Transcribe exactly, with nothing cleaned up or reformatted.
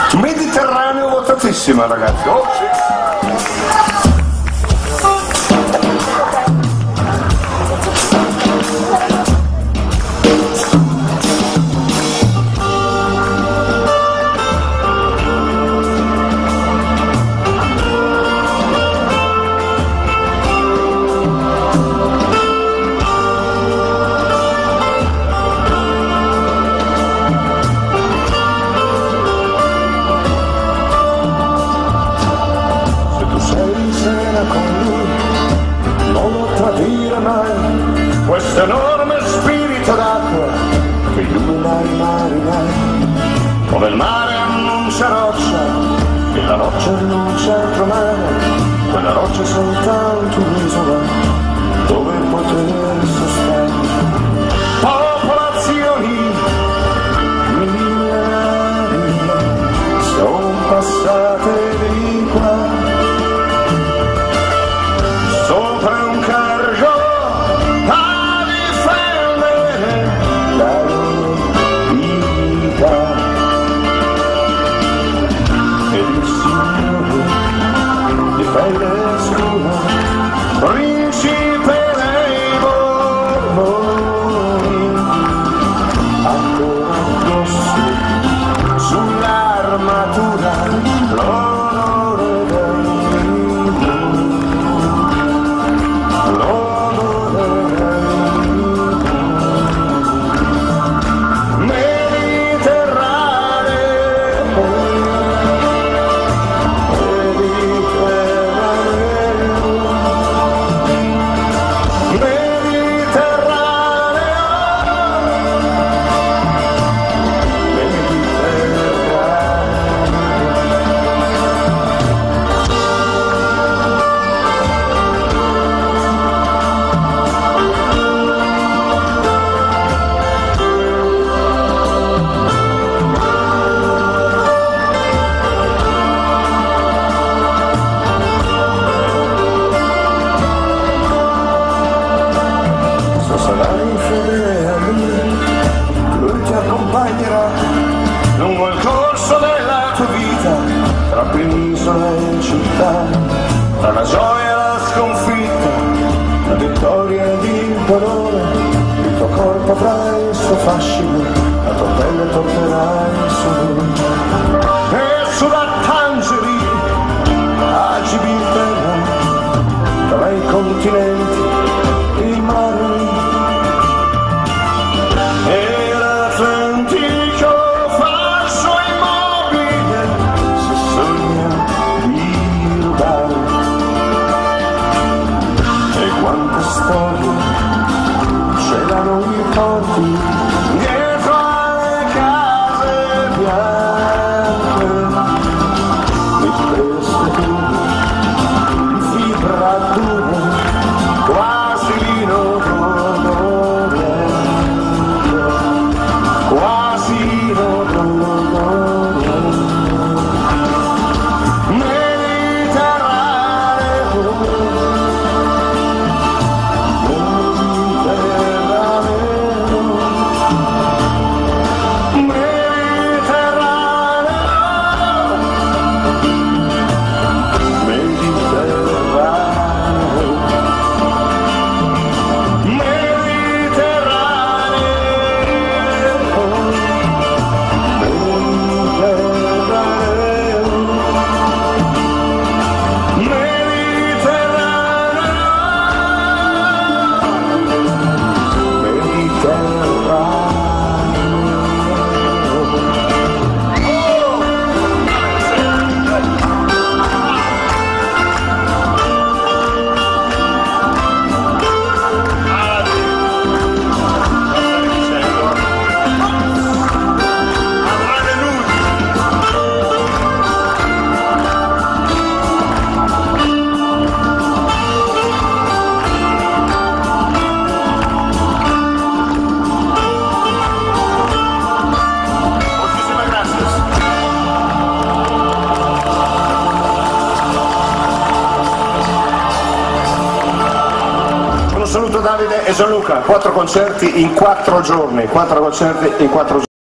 Mediterraneo votatissima, ragazzi. Oh, sì. Questo enorme spirito d'acqua che illumina i mari mai, come il mare annuncia roccia e la roccia annuncia altro mare, quella roccia è soltanto un'isola dove poter sostenere popolazioni millenarie sono passate di qua sopra un cargo principe dei Borboni, ancora addosso sull'armatura l'onore dei Borboni, l'onore dei Borboni, Mediterraneo. Sarai fedele a lui, lui ti accompagnerà lungo il corso della tua vita, tra penisola e città, tra la gioia e la sconfitta, la vittoria ed il dolore, il tuo corpo avrà il suo fascino, la tua pelle tornerà il suo lume. E sulla Tangeri a Gibilterra, tra i continenti, i mari, e l'Atlantico falso immobile si sogna di rubare. E quante storie celano i porti dietro alle case bianche, di queste di fibra dura, quasi lino d'odore. Quasi Davide e Gianluca, quattro concerti in quattro giorni, quattro concerti in quattro giorni.